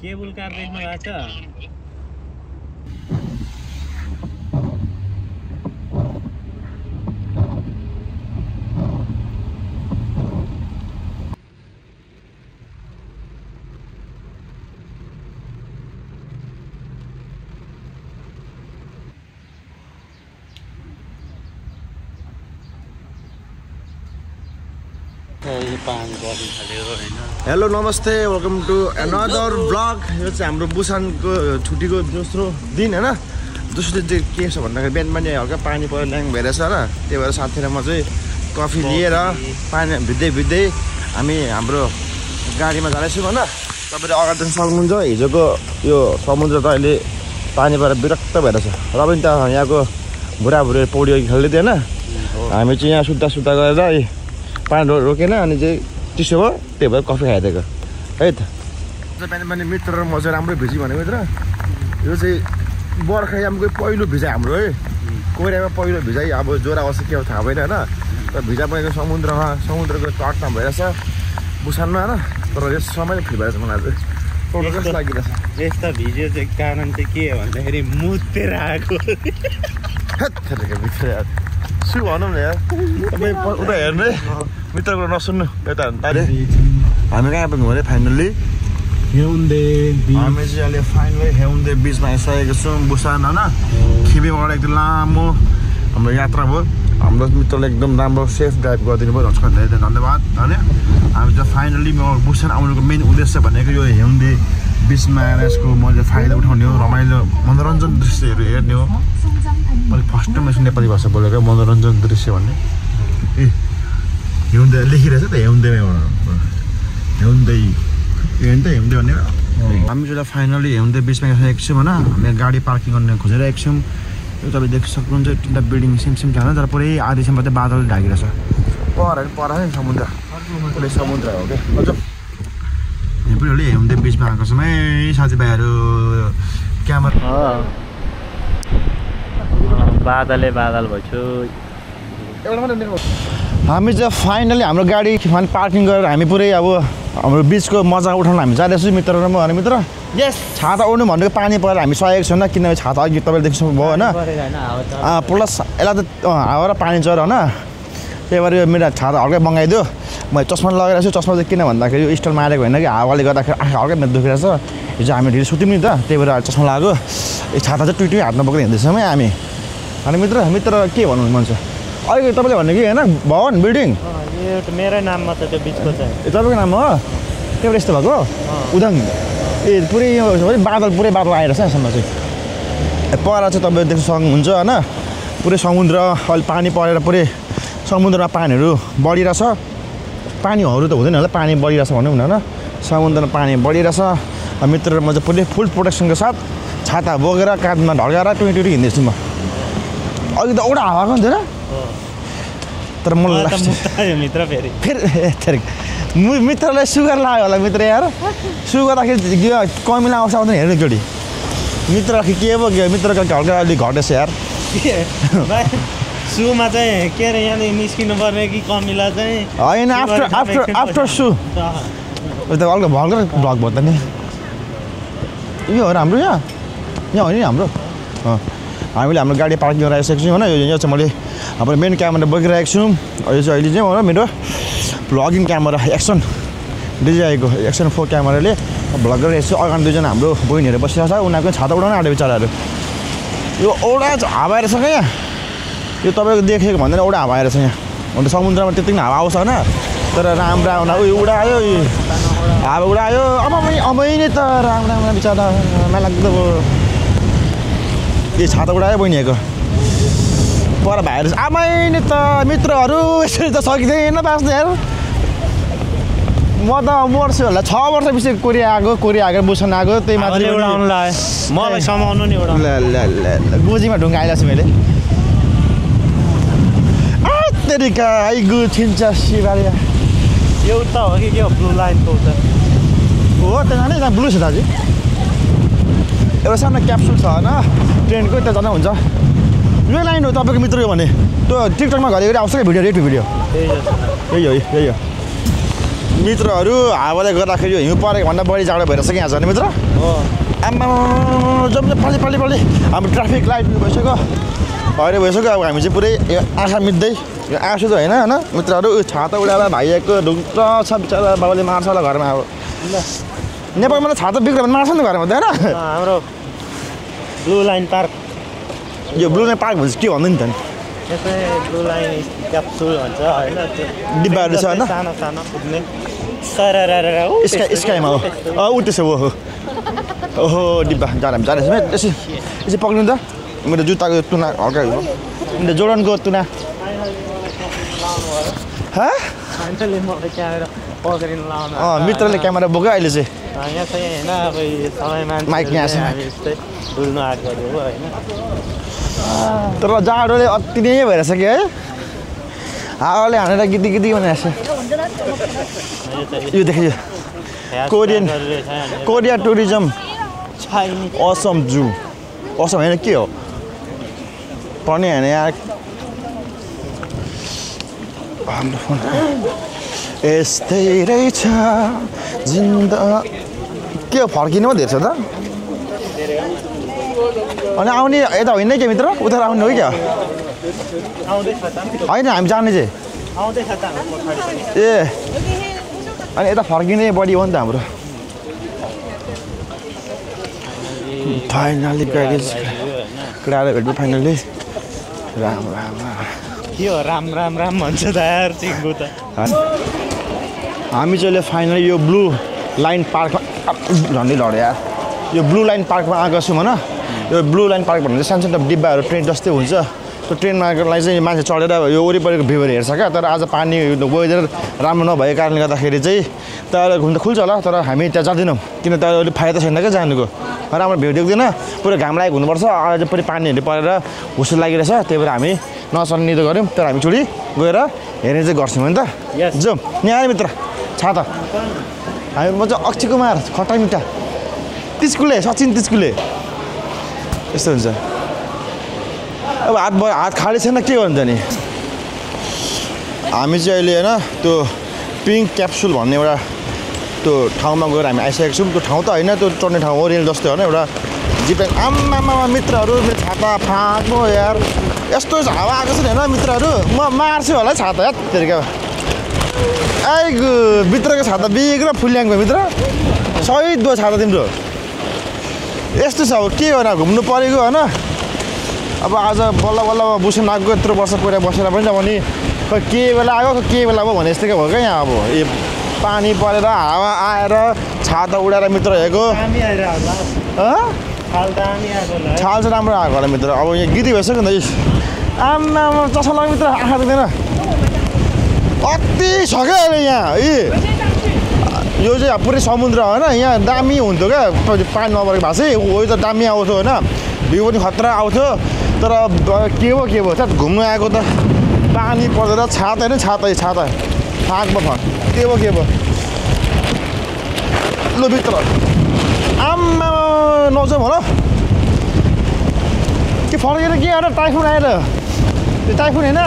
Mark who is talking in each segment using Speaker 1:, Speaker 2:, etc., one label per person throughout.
Speaker 1: cable car देख्नु भएको छ
Speaker 2: हेलो नमस्ते वेलकम टु अनदर ब्लग यो चाहिँ हाम्रो बुसानको छुट्टीको दोस्रो दिन हैन दोस्रो दिन चाहिँ के छ भन्दाखेरि बिहान पनि हल्का पानी परेर ल्याङ भइरहेछ र त्यही भएर साथी र म चाहिँ कफी लिएर पानी भिज्दै भिज्दै हामी हाम्रो गाडीमा जाँदैछौँ हैन तपाईले अगाडि देख्न सक्नुहुन्छ हिजोको यो समुद्र त अहिले पानी परेर विरक्त भइरहेछ र पनि त यहाँको बुढाबुढी पौडी खेल्दै थियो हैन हामी चाहिँ यहाँ सुत्ता सुत्ता गरेर पानी रोकेन अनि चाहिँ चिसो भयो त्यही भएर कफी खाइदिएको है त बिहान पनि मित्र र म चाहिँ राम्रो भिजी भनेको मित्र यो चाहिँ बर्खायामको पहिलो भिजाइ हाम्रो है कोरियामा पहिलो भिजाइ अब ज्वरो आउँछ के हो थाहा भएन होइन तर भिजा पनि समुद्रको तटमा भइरहेछ बुसानमा होइन तर यस समय फ्री भइरहेछ मलाई चाहिँ कस्तो लागिरहेछ
Speaker 1: यस्ता भिडियो चाहिँ कारण चाहिँ के हो भन्दाखेरि मुतेर आएको
Speaker 2: मित्र यार सु भनौँ न यार तपाईँ उता हेर्नु मित्रको नसुन्नु यता हामी कहाँ पुग्यौँ भने फाइनल्ली हामी चाहिँ अहिले फाइनली हेउन्दे बिचमा आइसकेको छौँ बुसान होइन खिबीबाट एकदम लामो हाम्रो यात्रा भयो हाम्रो मित्रले एकदम राम्रो सेफ ड्राइभ गरिदिनु भयो झट्का धेरै धेरै धन्यवाद होइन हामी चाहिँ फाइनली बुसान आउनुको मेन उद्देश्य भनेको यो हेउन्दे बिचमा आएर यसको मैले फाइदा उठाउने हो रमाइलो मनोरञ्जन दृश्यहरू हेर्ने हो मैले फर्स्ट टाइम यसको नेपाली भाषा बोलेको मनोरञ्जन दृश्य भन्ने ए हेउन्दे लेखिरहेछ त हेउन्देमै हेउन्दे हेउन्दे भन्ने हामी चाहिँ फाइनली हेउन्दे बिचमा आइसकेको छौँ होइन हामी गाडी पार्किङ गर्ने खोजिरहेको छौँ यो तपाईँ देख्न सक्नुहुन्छ तिनवटा बिल्डिङ सेम छैन तर पुरै आधीसम्म चाहिँ बादल ढाकिरहेछ पर समुद्र पुरै समुद्र हो क्या अझ पुरै हेउन्दे बिचमा आएको छौँ है साथीभाइहरू क्यामेरा
Speaker 1: बादल भइछु
Speaker 2: हामी चाहिँ फाइनली हाम्रो गाडी पार्किङ गरेर हामी पुरै अब हाम्रो बिचको मजा उठाउन हामी जाँदैछौँ मित्र र म अनि मित्र यस छाता ओड्नु भनेको पानी परेर हामी सकेको छैन किनभने छाता अघि तपाईँले देख्नु भयो होइन प्लस यसलाई त हावा र पानी चढ होइन त्यही भएर यो मेरो छाता हल्कै मगाइदियो मैले चस्मा लगाइरहेको छु चस्मा चाहिँ किन भन्दाखेरि यो स्टल मारेको होइन कि हावाले गर्दाखेरि आँखा हल्कै मेरो दुखिरहेछ हिजो हामी ढिलो सुत्यौँ नि त त्यही भएर चस्मा लगाएको यो छाता चाहिँ टुइटुई हातमा बोकेर हिँड्दैछौँ है हामी अनि मित्र के भन्नु मन छ अहिले तपाईँले भन्नु कि होइन भवन बिल्डिङ
Speaker 1: मेरै नाममा त त्यो बिचको चाहिँ
Speaker 2: तपाईँको नाम हो त्यही भएर यस्तो भएको उदाङ ए पुरै पुरै बादल आइरहेछ यसमा चाहिँ पर चाहिँ तपाईँले देख्न सक्नुहुन्छ होइन पुरै समुद्र अहिले पानी परेर पुरै समुद्रमा पानीहरू बढिरहेछ पानीहरू त हुँदैन होला पानी बढिरहेछ भनौँ न होइन समुद्रमा पानी बढिरहेछ मित्र म चाहिँ पुरै फुल प्रोटेक्सनको साथ छाता बोकेर काँधमा ढल्काएर टुइटुई हिँड्दैछु म अघि त एउटा हावाको नि थिएन तर मलाई
Speaker 1: मित्र
Speaker 2: फेरि मित्रलाई सुगर लाग्यो होला मित्र यार सुगर राखेर कमिला आउँछ आउँदैन हेर्नु जोडी मित्र राखेँ के भयो के मित्रको हल्का अलिक घटेछ यार
Speaker 1: सुमा चाहिँ के अरे यहाँनिर निस्किनु पर्ने कि कमिला चाहिँ
Speaker 2: होइन आफ्टर सु हल्का भ्लग भयो त नि यो हो र हाम्रो यहाँ हो नि हाम्रो हामीले हाम्रो गाडी पार्किङ गरेर आइसकेको छौँ होइन यो चाहिँ मैले हाम्रो मेन क्यामेरा बोकिरहेको छु यो चाहिँ अहिले चाहिँ हो मेरो भ्लगिङ क्यामेरा एक्सन डिजिआईको एक्सन 4 क्यामेराले भ्लग गरिरहेको छु अगाडि दुईजना हाम्रो बहिनीहरू बसिरहेको छ उनीहरूको छाता उडाउन आँट्यो बिचराहरू यो औडा हावा आएर छ क्या यहाँ यो तपाईँको देखेको भन्दैन औडा हावा आएर छ यहाँ अन्त समुद्रमा त्यति नै हावा आउँछ होइन तर राम्रो आउन उयो उडायो हावा उडायो अब नै त राम्रो बिचरा नलाग्दो यो छाता उडायो बहिनीहरूको पर भाइहरू आमै नि त मित्रहरू यसरी त सकिँदैन बाँच्नु यार म त मर्छु होला 6 वर्ष पछि कोरिया आएको बुसन आएको त्यही माथि
Speaker 1: उडाउनु लाग्यो मलाई समाउनु नि उडाउनु
Speaker 2: ल गोजीमा ढुङ्गा आइरहेको छु मैले तेरिका आइगु छिन्छ शिवालिया
Speaker 1: एउटा हो कि के हो ब्लू लाइनको उता
Speaker 2: हो त्यहाँ नै ब्लू छ दाजु एउटा सानो क्याप्सुल छ होइन ट्रेनको त्यहाँ जाँदा हुन्छ यो लाइन हो तपाईँको मित्र हो भने त्यो टिकटकमा घरि आउँछ क्या भिडियो रेट भिडियो यही हो मित्रहरू हावाले गर्दाखेरि यो हिउँ परेको भन्दा बढी जाडो भइरहेछ कि यहाँ झन् मित्र आम्मा जम्मै पाली हाम्रो ट्राफिक लाइट भइसक्यो हरे भइसक्यो अब हामी चाहिँ पुरै यो आँखा मिच्दै यो आँसु त होइन होइन मित्रहरू छाता उडाएर भाइएको ढुक्क छ बिचरा बाबाले मार्छ होला घरमा अब नेपालमा त छाता बिग्रियो भने मार्छ नि घरमा त होइन
Speaker 1: हाम्रो ब्लू लाइन पार्क
Speaker 2: यो ब्लू लाइन पार्क भन्छ के भन्दैन नि त
Speaker 1: यसै ब्लू लाइन क्याप्सुल भन्छ होइन त्यो
Speaker 2: डिब्बाहरू छ होइन
Speaker 1: सानो सानो कुद्ने सरररर
Speaker 2: स्काइमा हो ऊ त्यसो हो ओहो डिब्बा जाँदैछ यसो यसो पक्रिनु त मेरो जुत्ताको तुना हल्का हो मेरो जोर्डनको तुना
Speaker 1: फाइनली मलाई क्यामेरा पक्रिनु लाउनु
Speaker 2: मित्रले क्यामेरा बोक्यो अहिले चाहिँ
Speaker 1: यहाँ चाहिँ होइन अब सबै मान्छे
Speaker 2: माइक यहाँ छ
Speaker 1: यस्तै डुल्नु आएको हो होइन
Speaker 2: तर जाडोले अति नै भइरहेछ कि है हावाले हानेर गिटी बनाइरहेछ यो देखियो Korea tourism Assam zoo Assam होइन के हो पर्ने होइन यहाँ हाम्रो फोन यस्तै रहेछ जिन्दा के हो फर्किनु धेरै छ त अनि आउने यता होइन क्या मित्र उता आउने हो क्या होइन हामी जाने चाहिँ ए अनि यता फर्किने बढी हो नि त हाम्रो फाइनली प्याकेज केटाले भेट्यो फाइनली राम
Speaker 1: के हो राम भन्छ त यार चिङ्गु त
Speaker 2: हामी चाहिँ फाइनली यो ब्लू लाइन पार्कमा झन्डै लड्यो यार यो ब्लू लाइन पार्कमा आएको छौँ होइन यो ब्लू लाइन पार्क भन्ने चाहिँ सानो सानो डिब्बाहरू ट्रेन जस्तै हुन्छ त्यो ट्रेनमा आएकोलाई चाहिँ मान्छे चढेर यो वरिपरिको भ्यूहरू हेर्छ क्या तर आज पानी वेदर राम्रो नभएको कारणले गर्दाखेरि चाहिँ तर घुम्न खुल्छ होला तर हामी त्यहाँ जाँदैनौँ किन त अहिले फाइदा छैन क्या जानुको राम्रो भ्यू देख्दैन पुरै घाम लागेको हुनुपर्छ आज पुरै पानीहरू परेर हुस्सो लागिरहेछ त्यही भएर हामी नचल्ने त गऱ्यौँ तर हामी छोडी गएर हेर्ने चाहिँ गर्छौँ होइन त जाउँ यहाँ आयो मित्र छाता हामी म चाहिँ अक्षय कुमार खट्टा मिठा तिस्कुले सचिन तिस्कुले यस्तो हुन्छ अब हात खाली छैन के भन्छ नि हामी चाहिँ अहिले होइन त्यो पिङ्क क्याप्सुल भन्ने एउटा त्यो ठाउँमा गएर हामी आइसकेको छौँ त्यो ठाउँ त होइन त्यो चढ्ने ठाउँ हो रेल जस्तै होइन एउटा जिपलाइन आम्मामा मित्रहरू मेरो छाता फाँक्नु यार यस्तो हावा आएको छ नि होइन मित्रहरू म मार्छु होला छाता यार तेरिका आइगो भित्रको छाता बिग्र फुल्याङको मित्र सहिद भयो छाता तिम्रो यस्तो छ अब के होइन घुम्नु परेको होइन अब आज बल्ल बल्ल बुझ्नु आएको यत्रो वर्ष पहिला बसेर पनि अब नि खै के बेला आयो के बेला अब भने जस्तै भयो क्या यहाँ अब यो पानी परेर हावा आएर छाता उडाएर मित्र हेरेको छाल चाहिँ राम्रो आएको होला मित्र अब यहाँ गिटी भइसक्यो नि त आम्मा चस्मा लाग्यो मित्र आँखा देख्दैन अति छ क्या अहिले यहाँ यो चाहिँ पुरै समुद्र होइन यहाँ दामी हुन्थ्यो क्या पानी नपरेको भएको चाहिँ हो त दामी आउँथ्यो होइन भ्यू पनि खतरा आउँथ्यो तर के भयो त घुम्नु आएको त पानी पर्दैन छाता होइन छाता फाँकमा फर्क के भयो ल भित्र आम्मा नजाउँ होला के फर्केर के आएर टाइफुन आएर त्यो टाइफुन होइन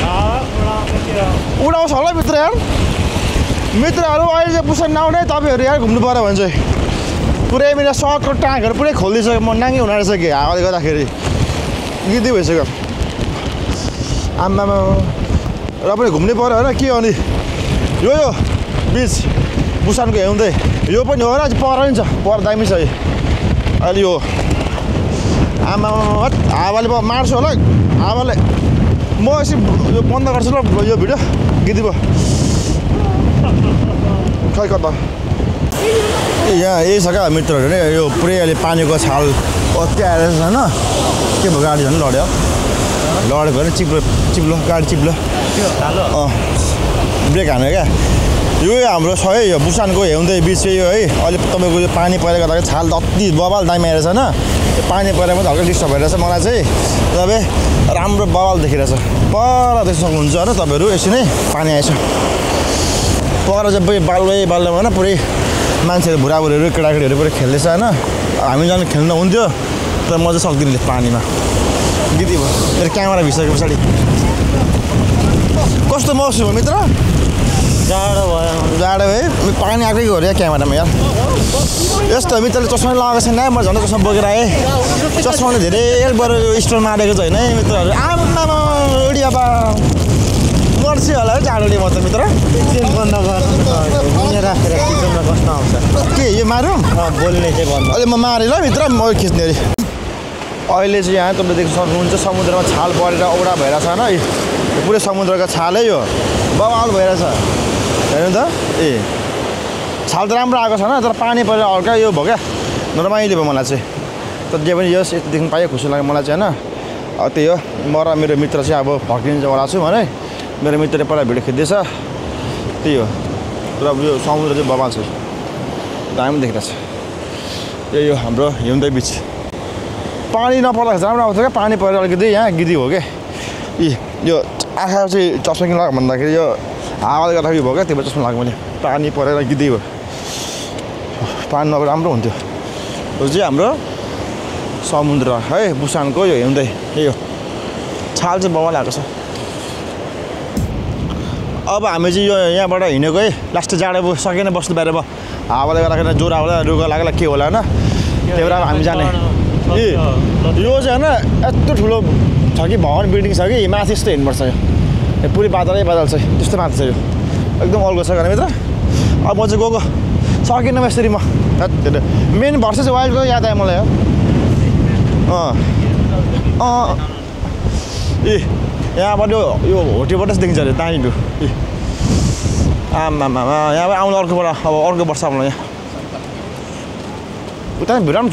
Speaker 2: उडाउँछ होला भित्र यार मित्रहरू अहिले चाहिँ पुसा नआउने तपाईँहरू यहाँ घुम्नु पऱ्यो भने चाहिँ पुरै मेरो सर्टको ट्याङ्कहरू पुरै खोलिदिइसक्यो म नाङ्गी हुन रहेछ कि हावाले गर्दाखेरि गिर्दै भइसक्यो आम्मामा र पनि घुम्नै पऱ्यो होइन के हो नि यो बिच बुसानको हेर्दै यो पनि हो र पर नि छ पर दामी छ अहिले यो आम्मामा हावाले मार्छु होला हावाले म यसो यो बन्द गर्छु ल यो भिडियो गिर्दै भयो खै कता यहाँ यही छ क्या मित्रहरू नै यो पुरै अहिले पानीको छाल अति आएर होइन के भयो गाडी झन् लड्यो भने चिप्लो गाडी चिप्लो ब्रेक हान्यो क्या यो हाम्रो छ है यो बुसानको हेर्दै बिच यो है अहिले तपाईँको यो पानी परेर गर्दाखेरि छाल अति बबाल दामी आइरहेछ होइन त्यो पानी परेर पनि हल्का डिस्टर्ब भइरहेछ मलाई चाहिँ तपाईँ राम्रो बबाल देखिरहेछ पर देख्न सक्नुहुन्छ होइन तपाईँहरू यसरी नै पानी आएछ पर चाहिँ बाल्दै होइन पुरै मान्छेहरू बुढाबुढीहरू केटाकेटीहरू पुरै खेल्दैछ होइन हामी जानु खेल्न हुन्थ्यो तर म चाहिँ सक्दिनँ पानीमा गिटी भयो मेरो क्यामेरा भिसक्यो पछाडि कस्तो महसुस भयो मित्र
Speaker 1: जाडो भयो
Speaker 2: जाडो है पानी आएकै हो अरे क्यामेरामा यार यस्तो मित्रले चस्मा लगाएको छैन म झन् चस्मा बोकेर आएँ चस्माले धेरै बरु स्टोर मारेको छ होइन है मित्रहरू आम्मामा उडी अब गर्छु होला है जाडोले म त मित्र
Speaker 1: एकछिन बन्द गर्नु राखेर किचनमा कस्तो आउँछ
Speaker 2: के यो मारौँ
Speaker 1: बोल्ने चाहिँ बन्द
Speaker 2: अहिले म मारेँ ल मित्र म खिच्ने अरे अहिले चाहिँ यहाँ तपाईँले देख्न सक्नुहुन्छ समुद्रमा छाल परेर औडा भइरहेछ होइन यो पुरै समुद्रको छालै यो बवाल भइरहेछ हेर्नु त ए छाल त राम्रो आएको छैन तर पानी परेर हल्का यो भयो क्या नरमाइलो भयो मलाई चाहिँ तर जे पनि यस यति देख्नु पायो खुसी लाग्यो मलाई चाहिँ होइन त्यही हो म र मेरो मित्र चाहिँ अब भक्किनु चाहिँ छु भने मेरो मित्रले पहिला भिडियो खिच्दैछ त्यही हो तर अब यो समुद्र चाहिँ बवाल छ दामी देखिरहेछ यो हाम्रो हिउँदै बिच पानी नपर्दा राम्रो आउँछ क्या पानी परेर अलिकति यहाँ गिदी हो क्या यो आँखा चाहिँ चस्मा किन लगाएको भन्दाखेरि यो हावाले गर्दाखेरि भयो क्या त्यो चस्मा लगाएको मैले पानी परेर गिदी हो पानी नपरेर राम्रो हुन्थ्यो यो चाहिँ हाम्रो समुद्र है बुसानको यो हिउँदै यही हो छाल चाहिँ बवाल आएको छ अब हामी चाहिँ यो यहाँबाट हिँडेको है लास्ट जाडो सकेन बस्नु बाहिर भयो हावाले गर्दाखेरि ज्वरो होला रुगा लागेला के होला होइन त्यही भएर अब हामी जाने ए यो चाहिँ होइन यत्रो ठुलो छ कि भवन बिल्डिङ छ कि माथि यस्तो हिँड्नुपर्छ यो पुरै बादलै बादल छ त्यस्तो माथि छ यो एकदम अल्गो छ गर्ने मित्र अब म चाहिँ गएको सकिनँ यसरी म मेन भर्सेस वाइल्डको याद आयो मलाई ए यहाँबाट यो होटेलबाट चाहिँ देखिन्छ अरे दामी भ्यू ए आमामा यहाँबाट आउनु अर्कोबाट अब अर्को वर्ष आउनु यहाँ उता भिड